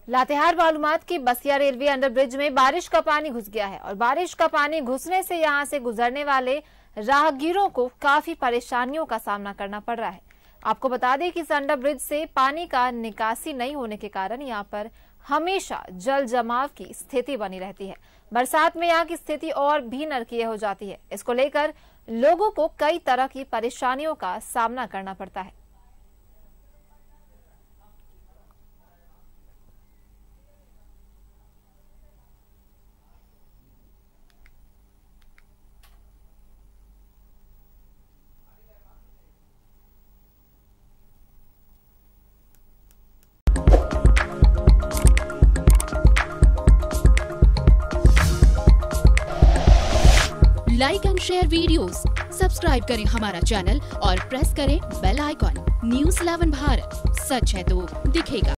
लातेहार मालूमात की बसिया railway underbridge में बारिश का पानी घुस गया है और बारिश का पानी घुसने से यहां से गुजरने वाले राहगीरों को काफी परेशानियों का सामना करना पड़ रहा है। आपको बता दें कि इस अंडरब्रिज से पानी का निकासी नहीं होने के कारण यहां पर हमेशा जल जमाव की स्थिति बनी रहती है। बरसात में यहाँ की स्थिति और भी नरकीय हो जाती है। इसको लेकर लोगों को कई तरह की परेशानियों का सामना करना पड़ता है। Like and share videos, subscribe करें हमारा चैनल और प्रेस करें बेल आइकॉन। न्यूज़ 11 भारत, सच है तो दिखेगा।